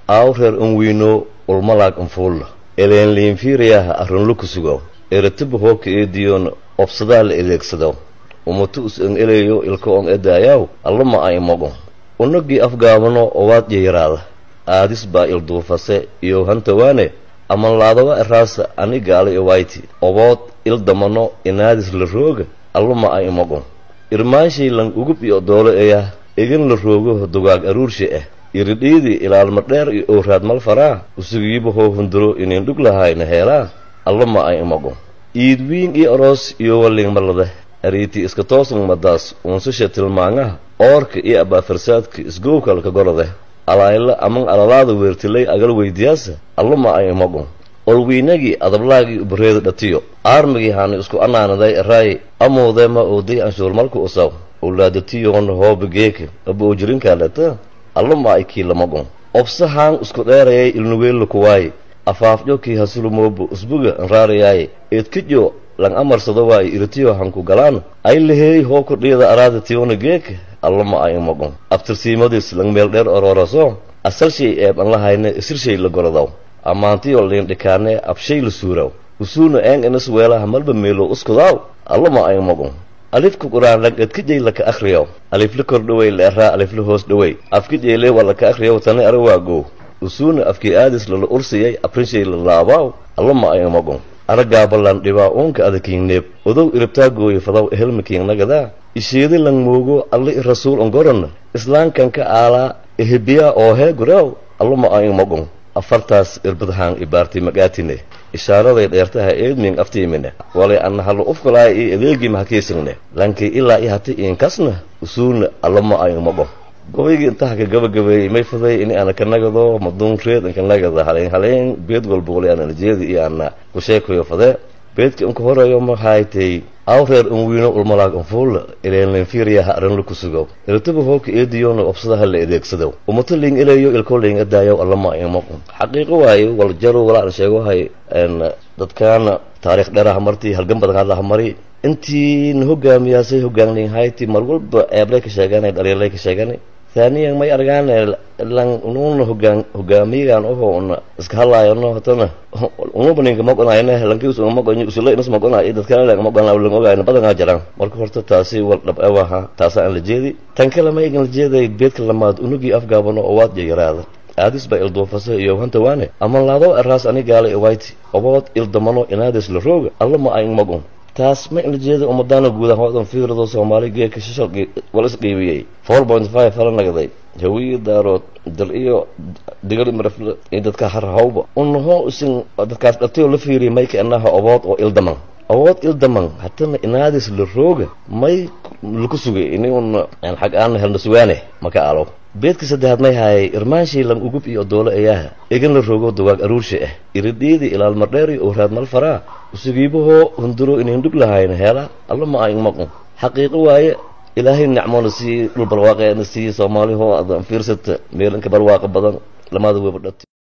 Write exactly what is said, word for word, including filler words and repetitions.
awreer un wiino ulmalaag unfuulla eleen liinfiiriyaha arrinlu ku sugo eratibu hooka eediyoon obsadaa la eleegsado umatu us an eleeyo ilka on edaayaw allama ay mogo unagii afgaabano owaad yayaraada aadis baa ilduufase iyo hantawaane aman laadawa eraasa ani gaala iwayti obood il damano inaadis la rooga allama ay mogo irmaanshii lan ugub iyo doolo eeyah igin la roogo dugaag aruurshe ah iridhiidii ilaalma dheer iyo owraad mal faraa usugiiba hoo hunduro inin dhug lahayna heelaa allama ay imago iidwiin iyo aroos iyo walling malada ariiti iska toosan madaas unsasha tilmaangaha oorka iyo abaafarsaadka isgowkalka gorode alaayla aman alalaada weertilay agal weydiyaasa allama ay imago olwiinagii adablaagii ubareeda dhatiyo aarmigii haani isku anaanaday eraay amoodema ooday anshuur malka usaw owlaadatiyoon hoobageeka aba ojirinkaa dhata allama ay kii lamago obsahaan isku dheerayay ilnuweella kuwaaye afaafjokii hasulumoobo usbuga anraarayaaye eedkajo lang amarsado waaye iritiyo hanku galaan ay laheey hoo kordhiyada araada tiyoona geeka allama ay imago abtirsiimadiis lang meel dheer orooraso asalshay eeb an lahayna isirshay la gorodaw ammaantiyo liindhikaane abshay la suuraw usuuna een inas weelaha malba meelo uskudaaw allama ay imago alifka quraan lang edkajay laka akhriyaw alifla kor dhawey leeraa alifla hoos dhawey afkajeyle waa laka akhriyaw tani ara waago usuuna afkii aadis lala ursiyay aprinshay la laabaaw allama ay imago aragaabalan dhibaa uunka adakiinneeb odow iribtaagooya fadaw ehelmakiinnagadaa isheedi lang moogo alli rasuul ongoranna islaankanka aalaa ehebiyaa oo hee guraaw allama ay imago afartaas irbadhaan ibaartay magaatine ishaaraday dheertaha eedming aftiimine walay anna hallo ufkalaay ii adeegii mahakaysangne lankii ilaa i hati iinkasna usuulna allama ay imago gobaygii intaha ka gabagabeeyey may faday ini ana ka nagado maduun reed inka nagada haleyn haleyn beed walba wali ana najeedi iyo ana ku sheekayo fadee beedka inka horeeyo maxaaytay awreer un wiino ulmalaag unfuulla ileen fiiriyaha arrinlu ku sugo iratibu hooka eediyoona obsadaha la adeegsado umata liing eleeyo ilkoo liing adaayo allama ay imago xaqiiqo waaye wal jaro walaa sheegohay dadkaana taariikh dheeraha martii halgan badan hadlaha mari intii na hogaamiyaasay hogaanliin hayti mar walba eeblay ka sheeganay dhaliilay ka sheeganay ثانيا ما يرجعنا لان نون هجان هجاميان أوه إن إسكالله إنه هتنا ونو بنيك ما قلنا إنه لان كيوس ما قلنا يسولي ناس ما قلنا إذا كان لان ما قلنا ولا ما قلنا بدنا نجرا مركو فرت تاسي ولا بأوها تاسع الجدي تنكلا ما يجي الجدي بيت لما نوجي أفجابنا أواد جيراد أديس بإلدوفاسة يوهان تواني أما الله الراس أني قال إوايتي أواد إلدمانو إنادس للروج الله ما أين ما قلنا taas ma in jeeda umadana guud ahaan fiirado Soomaaliga ka shaqo wala isqiibiyay four point five fara nagaday jawiga daarood dal iyo digal marfil dadka har hawba unho isin dadkaas dhabtay la fiiriyay may ka anaha awood oo ildaman awood ildaman hatana inaadis la rooga may lagu sugay inay un aan xaq aan helno suwaane maka alo beedka saddexaad may hay irmaanshii lan ugub iyo doolo ayaha egan la roogo duwaag aruurshe ah irideedi ilaal mardheeri oo raad mal faraa usugiibaho hunduro inay dhug lahayn heela allama ay maqo xaqiiqo waaye ilaahay nicmoona si dhul barwaaqeena si Soomaaliho adan fiirsata meelanka barwaaqo badan lamada weeb dhati